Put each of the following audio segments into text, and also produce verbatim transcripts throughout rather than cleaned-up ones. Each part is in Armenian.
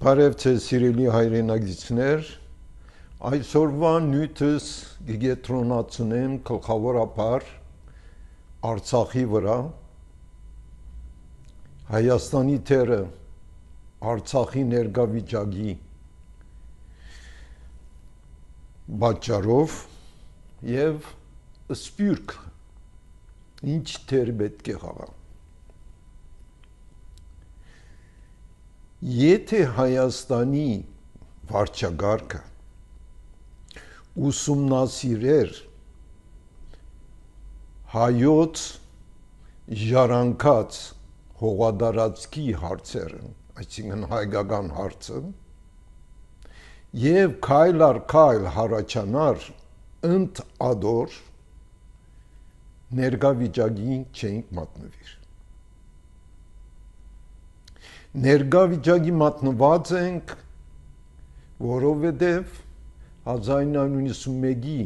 Բարև ձեզ սիրելի հայրենագիտներ, այսօրվա նյութս գետրոնացնեմ գլխավորապես Արցախի վրա, Հայաստանի թերը Արցախի ներկայվիճակի պատճառով եւ սպյուրք ինչ թեր պետք է խաղա։ Եթե Հայաստանի վարչագահը ուսումնասիրեր հայոց ժառանգած հողատարածքի հարցերը, այսինքն հայկական հարցը, եւ քայլ առ քայլ հարաճանար ընդ ադոր ներկայվիճակին չենք մատնվիր։ Ներկայվիճակի մատնված ենք, որովհետև հազար իննյակ նույնսունմեկի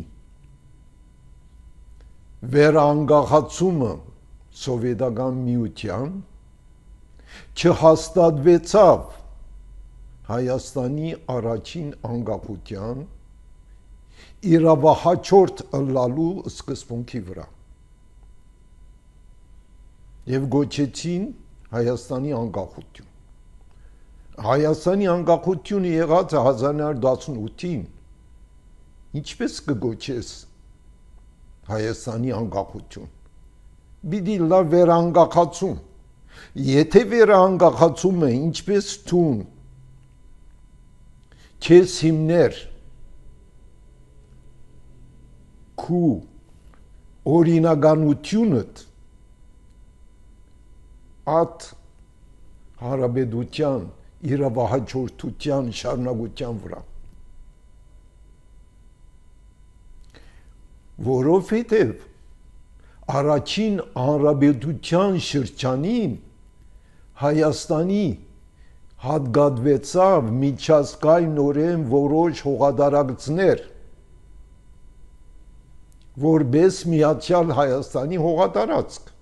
վերանգախացումը սովետական միության չհաստատվեցավ Հայաստանի առաջին անկախության իրավահաջորդ ըլլալու սկզբունքի վրա եւ գոչեցին Հայաստանի անկախություն։ Հայաստանի անկախությունը եղած է հազար իննյակ տասնութին, ինչպես կգոչես Հայաստանի անկախություն։ Պիտի լա վերանգախացում։ Եթե վերանգախացում է, ինչպես թուն քեզ հիմներ քու օրինականությունդ at հարաբերության իրավահաջորդության շարունակության վրա, որովհետև առաջին հանրապետության շրջանին Հայաստանի հատկացվեցավ միջազգայնորեն որոշ հողատարածքներ, որպես Միացյալ Հայաստանի հողատարածք։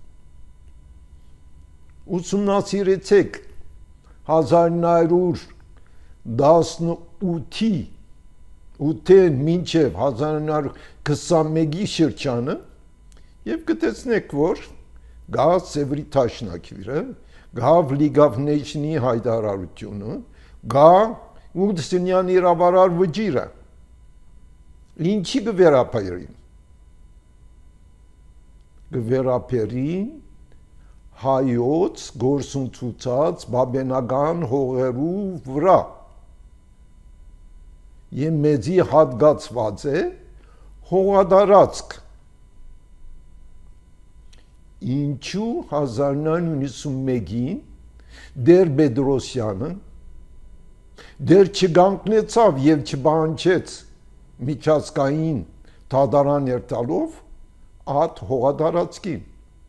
Ուսումնասիրեցեք հազար իննյակ տասնութի ութեն մինչև հազար իննյակ քսանմեկի շրջանը եւ կտեսնեք, որ գա Սևրի Թաշնակիրը, գա League of Nations-ի հայտարարությունը, գա Ուրդստունյան իրավարար վճիրը։ Ինչի կվերապերին։ Կվերապերին հայոց գործընթացած բաբենական հողերու վրա եւ մեծի հատկացված է հողատարածք։ Ինչու հազար իննյակ նույնսունմեկին դեր Պետրոսյանը դեր չգանքնեցավ եւ չբանջեց միջազգային դատարան երթալով at հողատարածքին։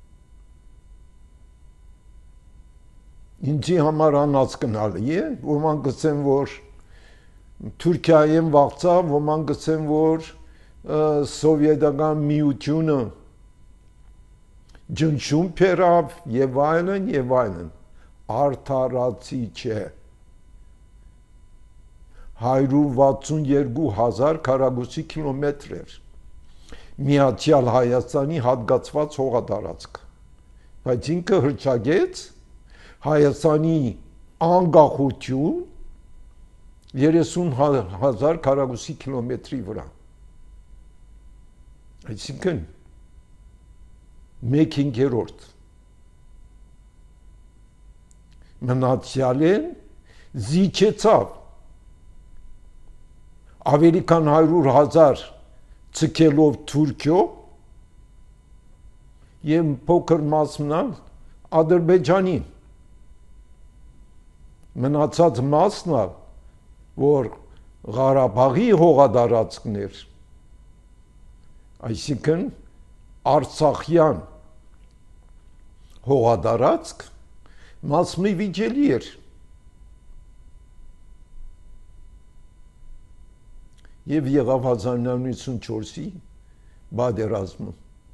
Ինչի համար անհասկանալի է, ոմանք գցեն, որ Թուրքիայեն վաղցավ, ոմանք գցեն, որ սովետական միությունը ջնջում փերավ եւ այլն եւ այլն, արդարացի չէ։ հարյուր վաթսունյոթ հազար քառակուսի կիլոմետր էր Միացյալ Հայաստանի հատկացված հողատարածք, բայց ինքը հռչակեց Հայաստանի անկախություն երեսուն հազար քառակուսի կիլոմետրի վրա։ Այսինքն մեկ հինգերորդ մնացյալեն զիջեցավ ավելի քան հարյուր հազար ցկելով Թուրքիո եւ փոքր մասնալ Ադրբեջանին։ Մնացած մասն է, որ Ղարաբաղի հողատարածքներ, այսինքն Արցախյան հողատարածք մասնի վիճելի էր։ Եվ եղավ հազար իննյակ նույնսունչորսի պատերազմը,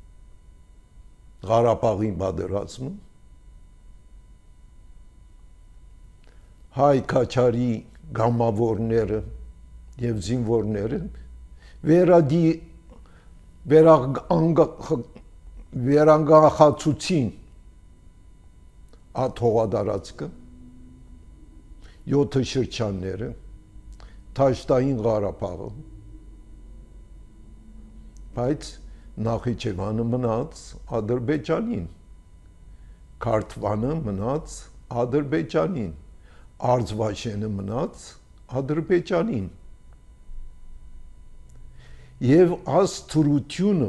Ղարաբաղի պատերազմը, Հայ Քաչարի գամավորները եւ զինվորները վերադի վերանգախացուցին այդ հողադարածքը յոթ շրջանները Թաշտային Ղարաբաղը բայց Նախիջևանը մնաց Ադրբեջանին Քարթվանը մնաց Ադրբեջանին Արձվաշենը մնաց Ադրբեջանին եւ աստրությունը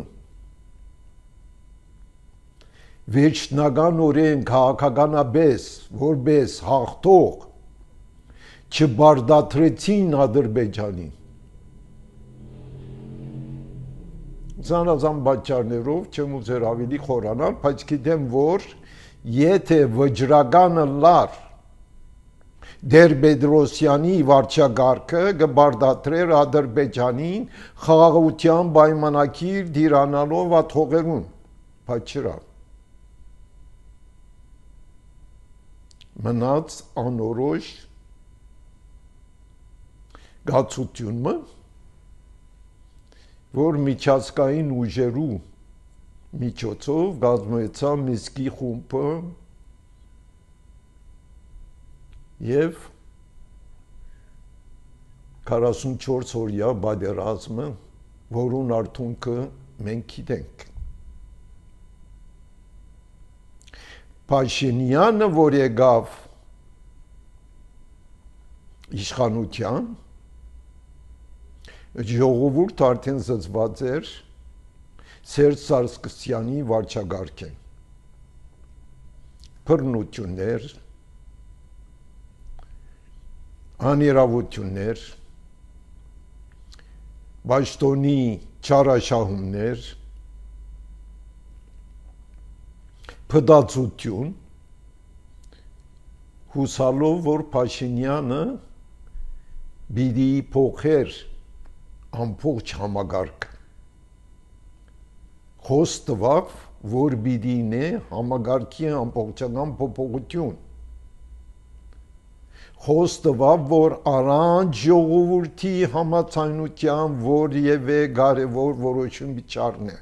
վերջնականորեն քաղաքականաբես որպես հաղթող չբարդատրեցին Ադրբեջանին զանազան պատճառներով չեմ ուզեր ավելի խորանալ բայց գիտեմ որ եթե վճռականը լար Դեր Բեդրոսյանի վարչագարքը գբարդատրեր Ադրբեջանին խաղաղության պայմանագիր դիրանալով աթողերուն բայց չրավ մնաց անորոշ գացությունը որ միջազգային ուժերու միջոցով գազմեցավ Միսկի խումբը եւ քառասունչորս օրյա բادرազմը որուն արդյունքը մենք գիտենք Փաշինյանը որ եկավ իշխանության ժողովուրդ արդեն զզված էր Սերժ Սարգսյանի վարչագարքեն բռնություններ անիրավություններ Պաշտոնի չարաշահումներ փդացություն հուսալով որ Փաշինյանը բիդի փոխեր ամբողջ համագարկ խոստվավ որ բիդինե համագարքի ամբողջական փոփոխություն խոստվավ որ առանց ժողովրդի համաձայնության որևէ կարևոր որոշում չառնե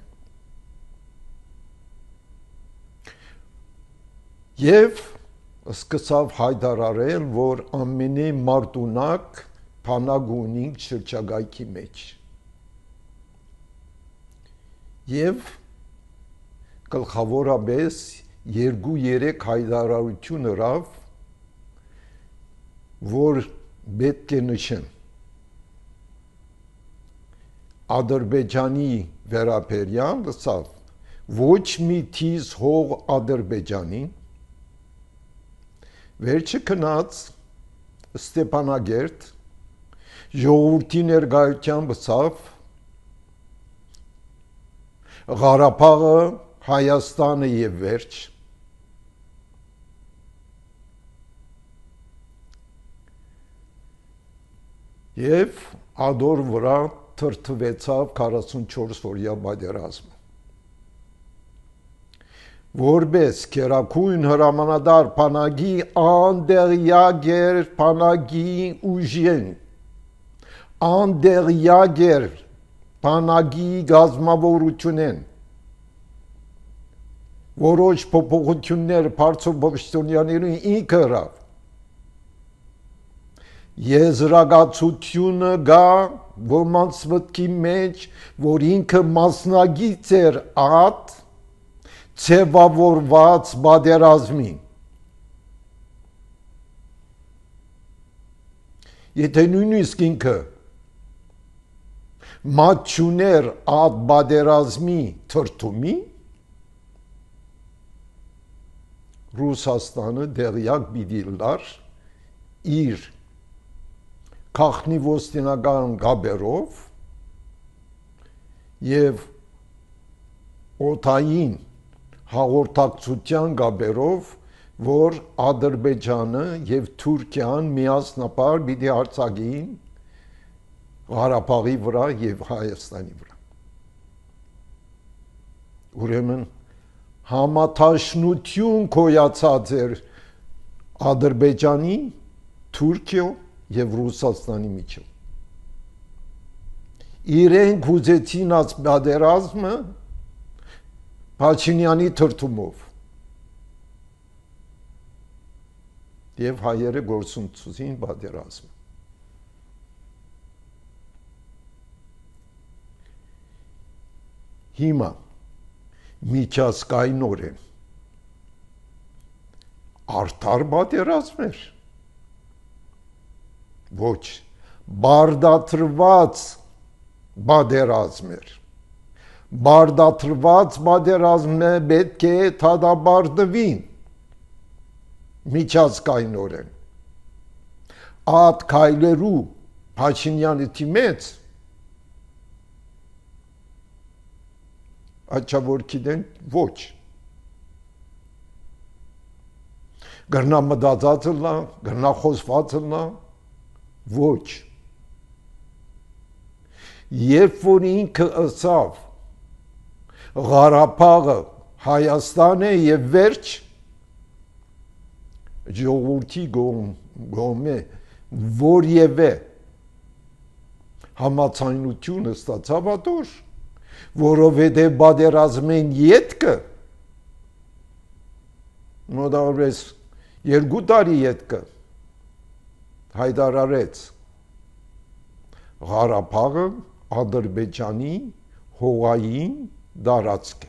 եւ սկսավ հայտարարել որ ամենի մարտունակ փանագունիկ շրջագայքի մեջ եւ գլխավորապես երկու երեք հայտարարություն հրավ որ պետք է նշեն Ադրբեջանի վերաբերյալ լսավ ոչ մի թիզ հող Ադրբեջանին վերջը քնած Ստեփանագերտ ժողովրդի ներկայությամբ լսավ Ղարաբաղը Հայաստանը եւ վերջ Եվ ադոր վրա թրթվեցավ քառասունչորս օրյա պատերազմը որպես կերակույն հրամանատար բանակի անդեղյակ էր բանակի ուժեն անդեղյակ էր բանակի գազմավորությունեն որոշ փոփոխություններ Փարսով Պաշտոնյաներին ինքը հրավ Եզրակացությունը գա ոմանց մտքի մեջ, որ ինքը մասնագիծ էր այդ ձևավորված պատերազմին։ Եթե նույնիսկ ինքը մատ չուներ այդ պատերազմի թրթումի, Ռուսաստանը դեղյակ պիտի լար իր Քաղտնի ոստինական գաբերով եւ օթային հաղորդակցության գաբերով, որ Ադրբեջանը եւ Թուրքիան միասնապար պիտի հարձակեին Ղարաբաղի վրա եւ Հայաստանի վրա։ Ուրեմն համաթաշնություն կոյացած էր Ադրբեջանի, Թուրքիո եւ Ռուսաստանի միջեւ։ Իրենք ուզեցին այս պատերազմը Փաշինյանի թրթումով եւ հայերը գործընծուցին պատերազմը։ Հիմա միջազգայինորեն արդար պատերազմ էր, ոչ, բարդատրված պատերազմ էր, բարդատրված պատերազմը պետք է թադաբարդվին միջազգայինորեն, այդ քայլերու Փաշինյանի թիմեց աչավորքիդեն ոչ գրնա մտածածլնա, գրնա խոսվածլնա, ոչ երբ որ ինքը ըսավ Ղարաբաղը Հայաստան է եւ վերջ ժողովրդի գոմե որևէ համացայնությունը ստացավ ատոր որովհետև պատերազմեն ետքը մոտավորապես երկու տարի ետքը հայտարարեց Ղարաբաղը Ադրբեջանի հողային տարածք է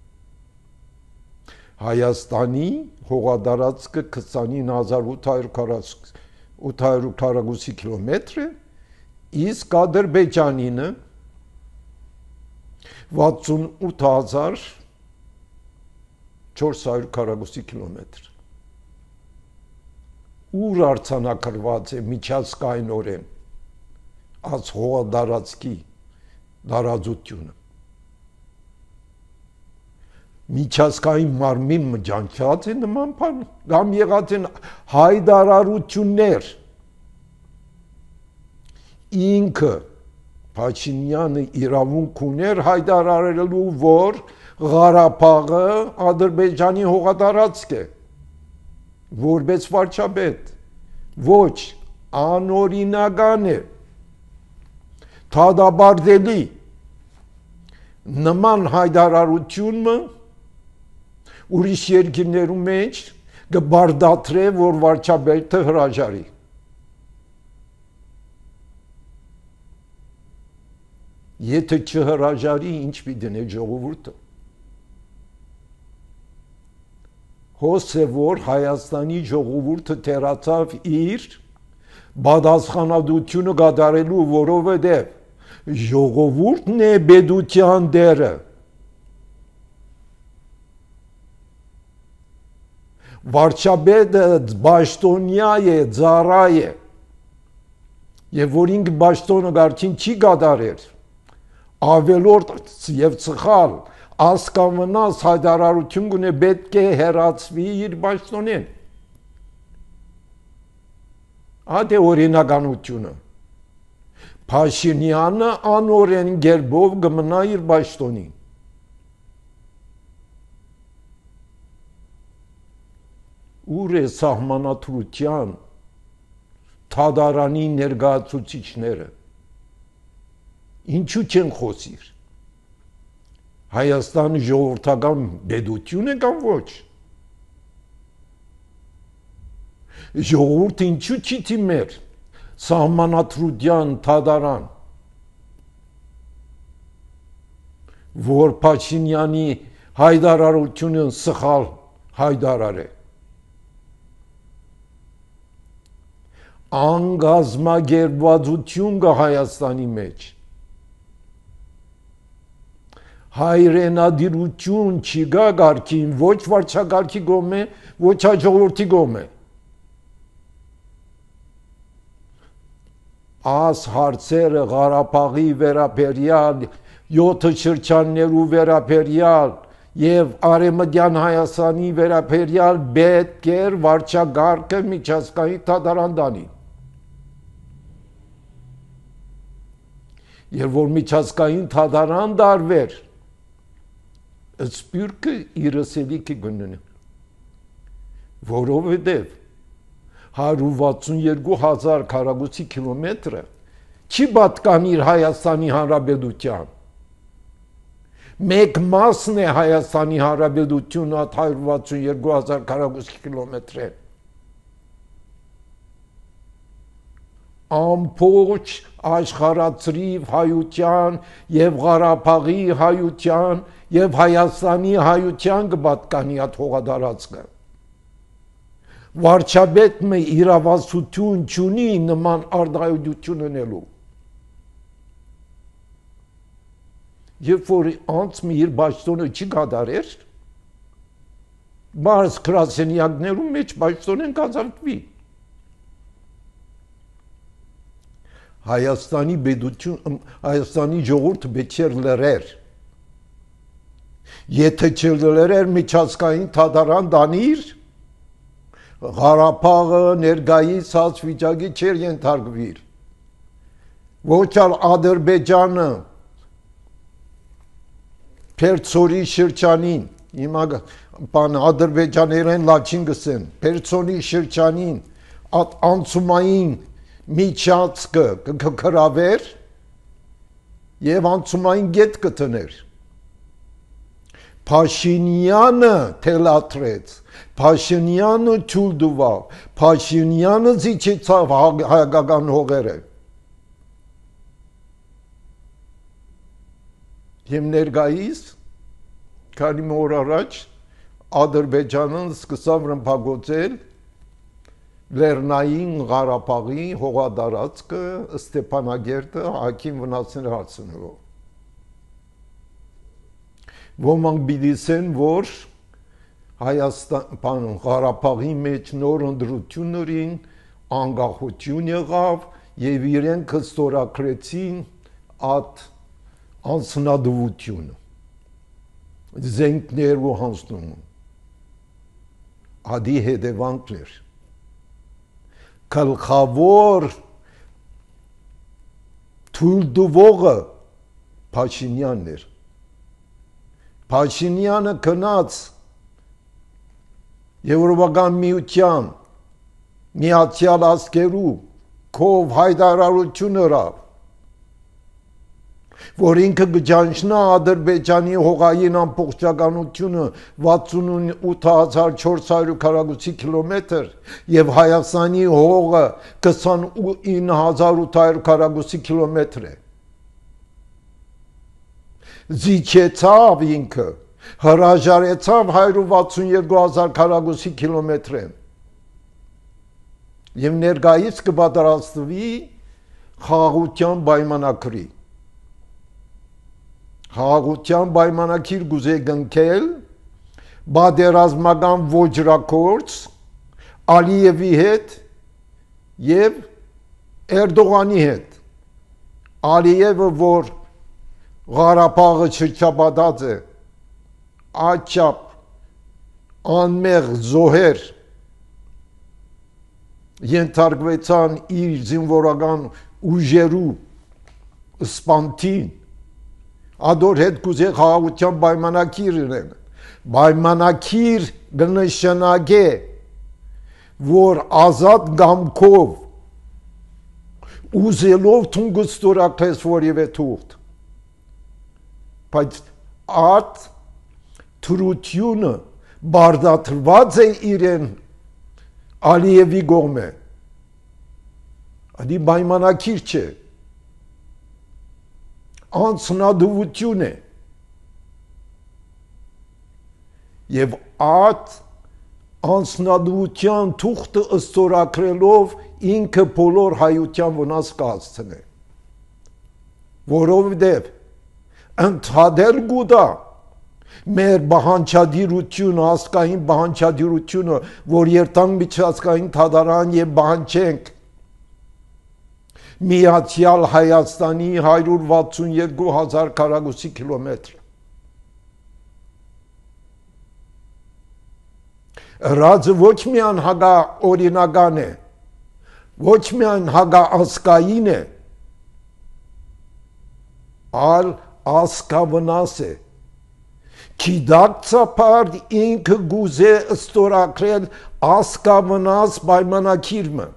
Հայաստանի հողադարձքը քսանինը հազար ութ հարյուր քառակուսի կիլոմետր է իսկ Ադրբեջանինը վաթսունութ հազար չորս հարյուր քառակուսի կիլոմետր ուր արձանագրված է միջազգայինորեն այս հողադարձքի տարածությունը միջազգային մարմին մջանչած է նման բան կամ եղած են հայտարարություններ ինքը Փաշինյանը իրավունք ուներ հայտարարելու որ Ղարաբաղը Ադրբեջանի հողատարածք է որպես վարչապետ ոչ անօրինական է թադաբարդելի նման հայտարարությունը ուրիշ երկրներու մեջ կբարդատրե որ վարչապետը հրաժարի Եթե չհրաժարի ինչ պիտի ժողովուրդը հոս է որ Հայաստանի ժողովուրդը թերացավ իր պատասխանատվությունը կատարելու որովհետև ժողովուրդն է պետության դերը վարչապետը պաշտոնյա է ծառա է եւ որ ինքը պաշտոնը գարչին չի կատարեր ավելորդ եւ ցխալ ասկամնաս հայտարարություն գունե պետք է հերացվի իր պաշտոնին ադե օրինականությունը Փաշինյանը անօրեն գերբով կմնա իր պաշտոնին ուր է սահմանադրության թադարանի ներկայացուցիչները Ինչու չեն խոսիր Հայաստանի ժողովրդական պետություն է կամ ոչ ժողովուրդը ինչու չի թիմեր սահմանադրության թադարան որ Փաշինյանի հայտարարությունը սխալ հայտարար է անգազմագերբվածություն կա Հայաստանի մեջ հայրենադիրություն չի գա գարքին, ոչ վարչագարքի գոմե, ոչ հաջողորդի գոմե։ Աս հարցերը Ղարաբաղի վերապերյալ, յոթը շրջաններու վերապերյալ եւ Արեմդյան Հայաստանի վերապերյալ պետք էր վարչագարքը միջազգային թադարան տանի։ Երբ որ միջազգային թադարան դարվեր Սպյուրքը իրսելիքի գննը, որովհետև հարյուր վաթսուն երկու հազար քառակուսի կիլոմետրը չի պատկանիր Հայաստանի Հանրապետության։ Մեկ մասն է Հայաստանի Հանրապետությունը այդ հարյուր վաթսուն երկու հազար քառակուսի կիլոմետրեն։ Ամբողջ աշխարհացրիվ հայության եւ Ղարաբաղի հայության եւ Հայաստանի հայության կպատկանի այդ հողատարածքը։ Վարչապետը իրավասություն չունի նման արտահայտություն ունելու։ Երբ որ անց մի իր պաշտոնը չի կատարեր, բարձ գրասենյակներում մեջ պաշտոնեն կազմվի։ Հայաստանի պետություն, Հայաստանի ժողովուրդը պետք է լրեր։ Եթե չլրեր միջազգային թատարան դանիր, Ղարաբաղը ներկայիս այս վիճակի չէր ենթարկվիր։ Ոչ ալ Ադրբեջանը Պերցորի շրջանին, հիմա բան ադրբեջաներեն լաչին գսեն, Պերցոնի շրջանին, այդ անցումային միջածկը կքրավեր եւ անցումային գետ կտներ։ Փաշինյանը թելաթրեց, Փաշինյանը թույլ տվավ, Փաշինյանը զիջեցավ հայկական հողերը։ Եվ ներկայիս քանի օր առաջ Ադրբեջանն սկսավ ռմբակոծել Լեռնային Ղարաբաղի հողատարածքը Ստեփանագերտը հակին վնասներ հարցնելով։ Ոմանք բիդիսեն, որ Հայաստան Ղարաբաղի մեջ նոր ընդրություններին անկախություն եղավ եւ իրենք ստորագրեցին այդ անձնադվությունը։ Զենքներ ու հանձնում։ Ադի հետևանքներ։ Գլխավոր թույլ տվողը Փաշինյանն էր։ Փաշինյանը գնաց Եվրոպական միության Միացյալ Ազգերու քով հայտարարություն հրավ, որ ինքը կճանչնա Ադրբեջանի հողային ամբողջականությունը վաթսունութ հազար չորս հարյուր քառակուսի կիլոմետր եւ Հայաստանի հողը քսանինը հազար ութ հարյուր քառակուսի կիլոմետր է։ Զիջեցավ ինքը, հրաժարեցավ հարյուր վաթսուն երկու հազար քառակուսի կիլոմետրեն եւ ներկայիս կպատրաստվի խաղաղության պայմանագրի։ Խաղաղության պայմանագիր գուզե կնքել բادرազմական ոճրակորց Ալիևի հետ եւ Էրդողանի հետ։ Ալիևը, որ Ղարաբաղը չչապատած է, աչապ անմեղ զոհեր ենթարկվեցան իր զինվորական ուժերու սպանտին, ադոր հետ կուզե խաղաղության պայմանագիր ունեն։ Պայմանագիր կնշանակե, որ ազատ գամքով ուզելով թուն կստորակրես որևէ թուղթ։ Բայց այդ թրությունը բարդացված է իրեն Ալիևի կողմէ։ Ադի պայմանագիր չէ, անձնադվություն է եւ այդ անձնադվության թուղթը ստորագրելով ինքը բոլոր հայության վնաս կհասցնե, որովհետեւ ընդհանրել գուտա մեր բանջադիրությունը, ազգային բանջադիրությունը, որ երթանք միջազգային թատարան եւ բանջենք Միացյալ Հայաստանի հարյուր վաթսուն երկու հազար քառակուսի կիլոմետր։ Ռաձը ոչ միայն հագա օրինական է, ոչ միայն հագա ազգային է, այլ ազգավնաս է։ Գիտակցաբար ինքը գուզե ստորագրել ասկավնաս պայմանագիրը։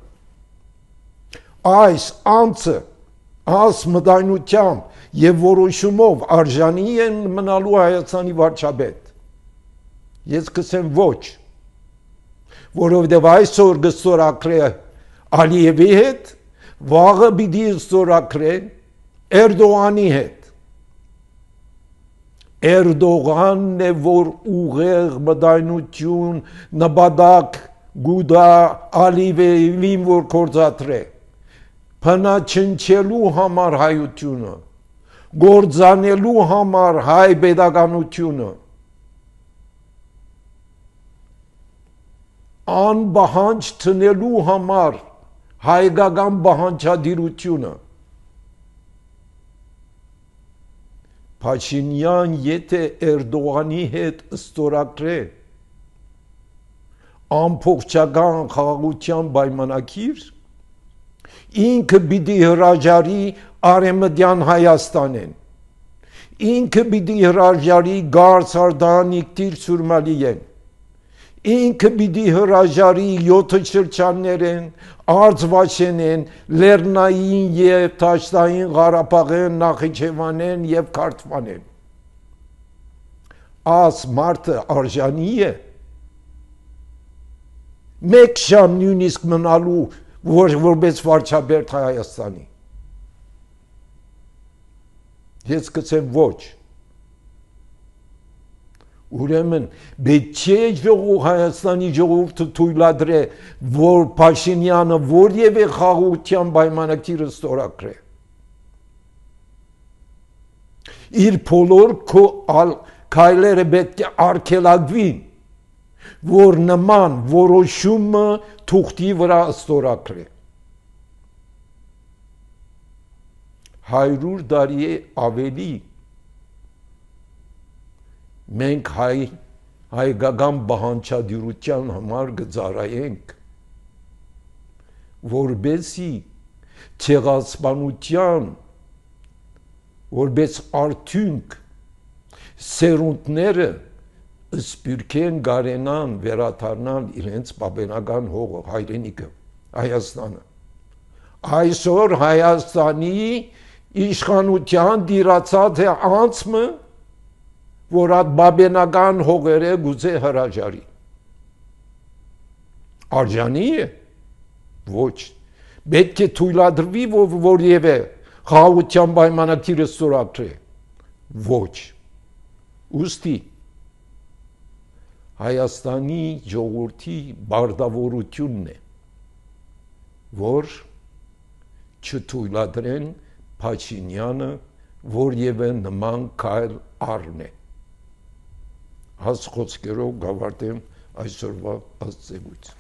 Այս անձը աս մտայնությամբ եւ որոշումով արժանի են մնալու Հայաստանի վարչապետ։ Ես կսեմ ոչ, որովհետև այսօր կստորագրե Ալիևի հետ, վաղը պիտի ստորագրե Էրդողանի հետ։ Էրդողանն է, որ ուղեղ մտայնություն նպատակ գուտա Ալիևին, որ կործատրե, փնաչնչելու համար հայությունը, գործանելու համար հայ պետականությունը, անպահանջ տնելու համար հայկական պահանջադիրությունը։ Փաշինյան եթե Էրդողանի հետ ստորագրե ամբողջական խաղաղության պայմանագիր, ինքը պիտի հրաժարի Արևմտյան Հայաստանեն, ինքը պիտի հրաժարի Գարս Արտահանիկ Տիր Սուրմալիեն, ինքը պիտի հրաժարի յոթ շրջաններեն, Արցվաշենեն, Լեռնային և Դաշտային Ղարաբաղեն, Նախիջևանեն և Քարթվանեն։ Աս մարդը արժանի է մեկ ժամ նույնիսկ մնալու որ որպես վարչապետ Հայաստանի։ Ես կսեմ ոչ։ Ուրեմն պետք չէ ժողով Հայաստանի ժողովուրդը թույլատրե, որ Փաշինյանը որևէ խաղաղության պայմանագիր ստորագրե։ Իր բոլոր քայլերը պետք է արգելակվին, որ նման որոշումը թուղթի վրա ստորագրե։ Հարյուր տարի է ավելի մենք հայ հայկական պահանջադիրության համար կծառայենք, որպեսզի ցեղասպանության որպես արդյունք սերունդները սպիրկեն գարենան վերադառնալ իրենց պապենական հողը, հայրենիքը, Հայաստանը։ Այսօր Հայաստանի իշխանության դիրացած է անձը, որ այդ պապենական հողերը գուցե հրաժարի։ Արժանի է։ Ոչ։ Պետք է թույլատրվի, որ որևէ խաղաղության պայմանագիրը ստորագրե։ Ոչ։ Ուստի Հայաստանի ժողովրդի բարդավորությունն է, որ չթույլատրեն Փաշինյանը որևէ նման քայլ առնե։ Հաս խոսքերով գավարտեմ այսօրվա աստծևույթ։